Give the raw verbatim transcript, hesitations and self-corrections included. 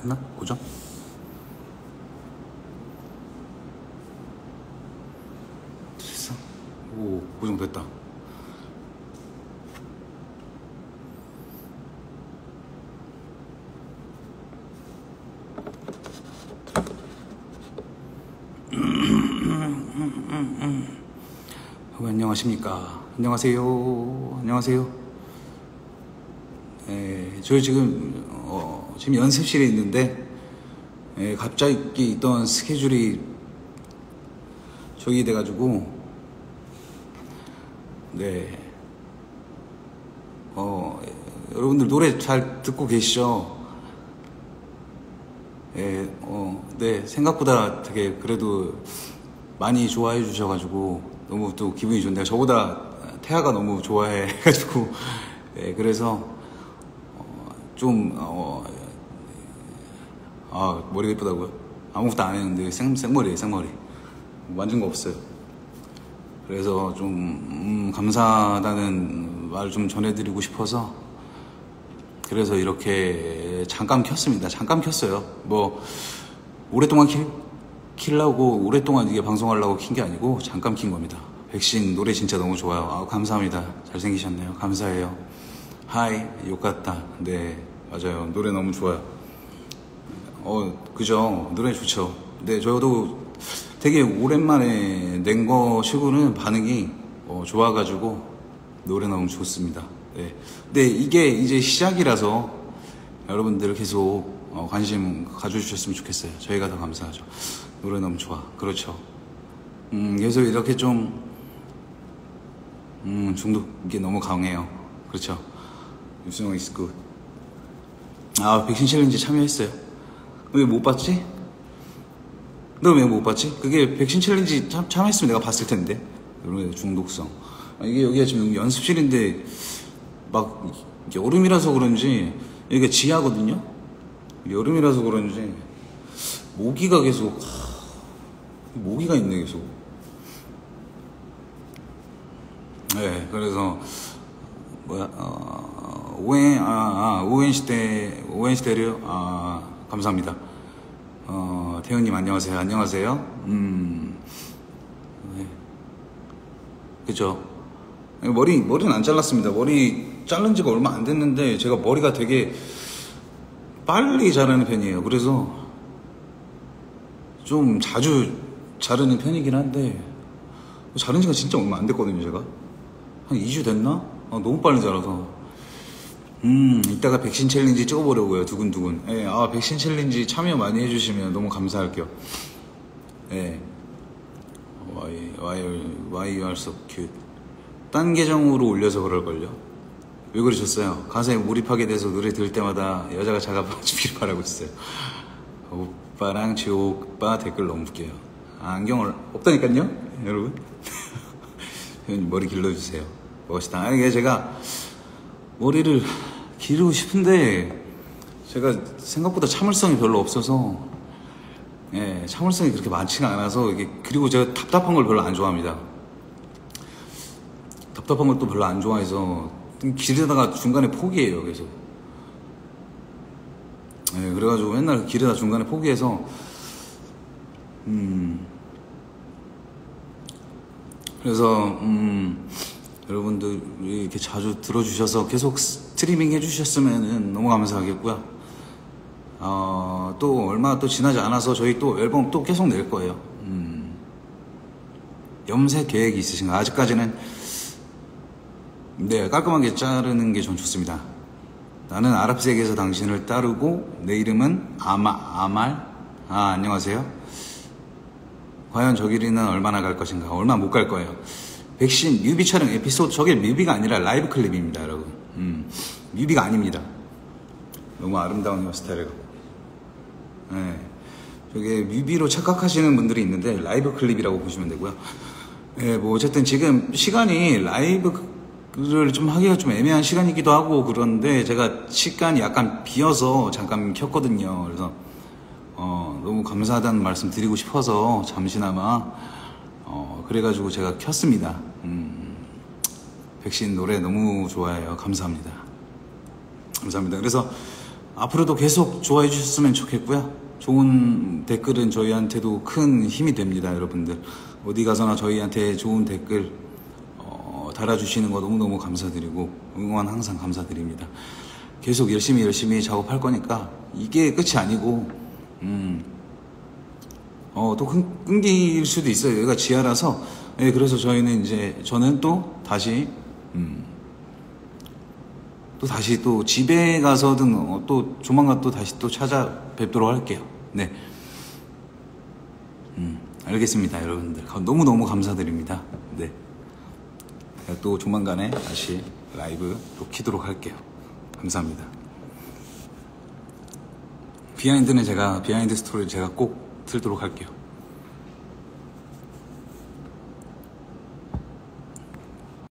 됐나? 고정? 됐어? 오, 고정됐다. 어, 안녕하십니까? 안녕하세요. 안녕하세요. 에, 저희 지금 어, 지금 연습실에 있는데 에, 갑자기 있던 스케줄이 저기 돼가지고 네, 어, 여러분들 노래 잘 듣고 계시죠? 예, 어, 네, 생각보다 되게 그래도 많이 좋아해 주셔가지고 너무 또 기분이 좋네요. 저보다 태아가 너무 좋아해가지고, 예, 그래서 어, 좀, 어, 아, 머리가 예쁘다고요? 아무것도 안 했는데 생, 생머리에요, 생머리. 만진 거 없어요. 그래서 좀, 음, 감사하다는 말 좀 전해드리고 싶어서 그래서 이렇게 잠깐 켰습니다. 잠깐 켰어요. 뭐 오랫동안 킬, 키려고 오랫동안 이게 방송하려고 킨 게 아니고 잠깐 킨 겁니다. 백신 노래 진짜 너무 좋아요. 아, 감사합니다. 잘생기셨네요. 감사해요. 하이 욕같다. 네, 맞아요. 노래 너무 좋아요. 어, 그죠? 노래 좋죠. 네, 저도 되게 오랜만에 낸 거 치고는 반응이 어, 좋아가지고 노래 너무 좋습니다. 네. 근데 이게 이제 시작이라서 여러분들 계속 어, 관심 가져주셨으면 좋겠어요. 저희가 더 감사하죠. 노래 너무 좋아. 그렇죠. 음, 계속 이렇게 좀, 음, 중독이 너무 강해요. 그렇죠. 유승호 is good. 아, 백신 챌린지 참여했어요. 왜 못 봤지? 너 왜 못 봤지? 그게 백신 챌린지 참, 참여했으면 내가 봤을 텐데. 여러분의 중독성. 아, 이게 여기가 지금 연습실인데, 막 여름이라서 그런지 여기가 지하거든요. 여름이라서 그런지 모기가 계속 하, 모기가 있네 계속. 네, 그래서 뭐야 어, 오엔 아, 아 오엔 시대 오엔 시대요. 아, 감사합니다. 어, 태훈님 안녕하세요. 안녕하세요. 음, 네, 그죠. 머리 머리는 안 잘랐습니다. 머리 자른 지가 얼마 안 됐는데 제가 머리가 되게 빨리 자라는 편이에요. 그래서 좀 자주 자르는 편이긴 한데 자른 지가 진짜 얼마 안 됐거든요. 제가 한 이 주 됐나? 아, 너무 빨리 자라서 음 이따가 백신 챌린지 찍어보려고요. 두근두근. 예, 아, 백신 챌린지 참여 많이 해주시면 너무 감사할게요. 예. Why, why, why you are so cute. 딴 계정으로 올려서 그럴걸요? 왜 그러셨어요? 가사에 몰입하게 돼서 노래 들을 때마다 여자가 작아봐주길 바라고 있어요. 오빠랑 지호 오빠 댓글 너무 웃겨요. 아, 안경을 없다니까요? 여러분? 머리 길러주세요. 멋있다. 아니, 이게 제가 머리를 기르고 싶은데 제가 생각보다 참을성이 별로 없어서 예, 참을성이 그렇게 많지가 않아서 이게, 그리고 제가 답답한 걸 별로 안 좋아합니다. 답답한 걸 또 별로 안 좋아해서 기르다가 중간에 포기해요. 계속. 네, 그래가지고 맨날 기르다 중간에 포기해서 음 그래서 음 여러분들이 이렇게 자주 들어주셔서 계속 스트리밍 해주셨으면 너무 감사하겠고요. 어, 또 얼마 또 지나지 않아서 저희 또 앨범 또 계속 낼 거예요. 음 염색 계획이 있으신가요? 아직까지는 네, 깔끔하게 자르는 게 전 좋습니다. 나는 아랍색에서 당신을 따르고 내 이름은 아마, 아말? 아, 안녕하세요. 과연 저 길이는 얼마나 갈 것인가? 얼마 못 갈 거예요. 백신 뮤비 촬영 에피소드, 저게 뮤비가 아니라 라이브 클립입니다, 여러분. 음, 뮤비가 아닙니다. 너무 아름다운 헤어스타일을 갖고. 네, 저게 뮤비로 착각하시는 분들이 있는데 라이브 클립이라고 보시면 되고요. 네, 뭐 어쨌든 지금 시간이 라이브 를 좀 하기가 좀 애매한 시간이기도 하고 그런데 제가 시간이 약간 비어서 잠깐 켰거든요. 그래서 어, 너무 감사하다는 말씀 드리고 싶어서 잠시나마 어, 그래가지고 제가 켰습니다. 음, 백신 노래 너무 좋아해요. 감사합니다. 감사합니다. 그래서 앞으로도 계속 좋아해 주셨으면 좋겠고요. 좋은 댓글은 저희한테도 큰 힘이 됩니다, 여러분들. 어디 가서나 저희한테 좋은 댓글 어, 달아주시는 거 너무너무 감사드리고 응원 항상 감사드립니다. 계속 열심히 열심히 작업할 거니까 이게 끝이 아니고 음, 어, 또 끊, 끊길 수도 있어요. 여기가 지하라서. 예, 그래서 저희는 이제 저는 또 다시 음, 또 다시 또 집에 가서든 어, 또 조만간 또 다시 또 찾아뵙도록 할게요. 네. 음, 알겠습니다, 여러분들. 너무너무 감사드립니다. 네. 또 조만간에 다시 라이브 또 키도록 할게요. 감사합니다. 비하인드는 제가, 비하인드 스토리를 제가 꼭 틀도록 할게요.